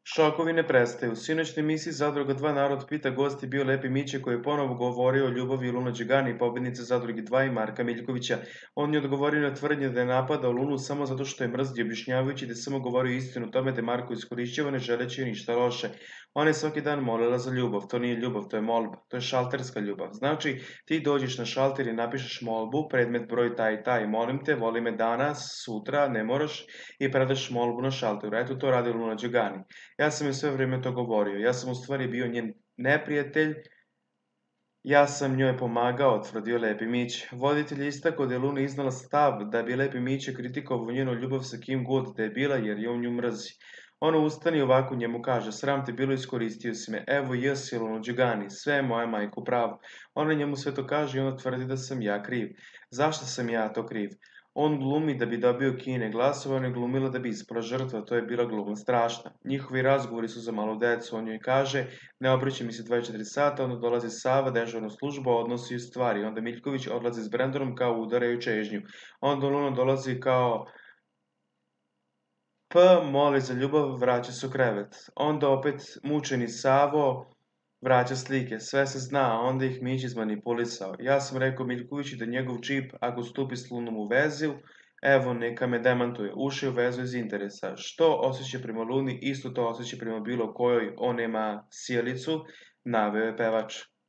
Šokovi ne prestaju. U sinoćnoj emisiji Zadruga 2 Narod pita gost je bio Lepi Miće koji je ponovo govorio o ljubavi Luna Đugani, pobednice Zadruge 2 i Marka Miljkovića. On je odgovorio na tvrdnje da je napadao Lunu samo zato što je mrzio, objašnjavajući da je samo govorio istinu o tome da je Marko iskorišćava ne želeći joj ništa loše. Ona je svaki dan molila za ljubav. To nije ljubav, to je molba. To je šalterska ljubav. Znači, ti dođeš na šalter i napišeš molbu, predmet broj taj i taj, molim te, voli me danas, sutra, ne moraš, i predaš molbu na šalteru. Eto, to radi Luna Đugani. Ja sam joj sve vrijeme to govorio. Ja sam u stvari bio njen neprijatelj. Ja sam njoj pomagao, tvrdio Lepi Mić. Voditelj je istakao da je Luna iznala stav da bi Lepi Miće kritikovao njenu ljubav sa kim god da je bila jer je on nju mrzi. Ona ustane i ovako njemu kaže: sram te bilo, iskoristio si me. Evo jesi Luna Đugani, sve je moja majko pravo. Ona njemu sve to kaže i ona tvrdi da sam ja kriv. Zašto sam ja to kriv? On glumi da bi dobio kine glasova, ona je glumila da bi ispala žrtva, to je bila gluma strašna. Njihovi razgovori su za malu decu, on joj kaže: ne obraća mi se 24 sata, onda dolazi Sava, dežurna služba, odnosi joj stvari, onda Miljković odlazi s Brendonom kao udaraju čežnju, onda Luna dolazi kao moli za ljubav, vraća se u krevet, onda opet mučeni Savo vraća slike, sve se zna, onda ih Mić izmanipulisao. Ja sam rekao Miljkoviću da njegov čip, ako stupi s Lunom u vezu, evo neka me demantuje, uši u vezu iz interesa. Što osjeća prema Luni, isto to osjeća prema bilo kojoj, on nema sjelicu, naveo je pevač.